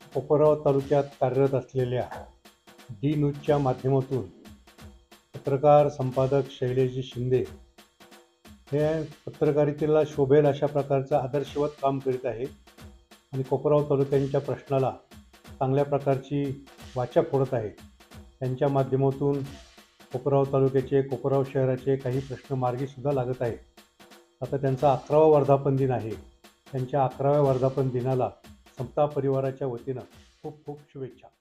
कोपरगाव तालुक्यात कार्यरत असलेल्या डी न्यूजच्या माध्यमातून पत्रकार संपादक शैलेशजी शिंदे हे पत्रकारितेला शोभेल अशा प्रकारचं आदर्शवत काम करीत आहे आणि कोपरगाव तालुक्यांच्या प्रश्नाला चांगल्या प्रकारची वाचा फोडत आहे। त्यांच्या माध्यमातून कोपरगाव तालुक्याचे, कोपरगाव शहराचे काही प्रश्न मार्गीसुद्धा लागत आहेत। आता त्यांचा 11वा वर्धापन दिन आहे। त्यांच्या 11व्या वर्धापन दिनाला समता परिवाराच्या वतीनं खूप खूप शुभेच्छा।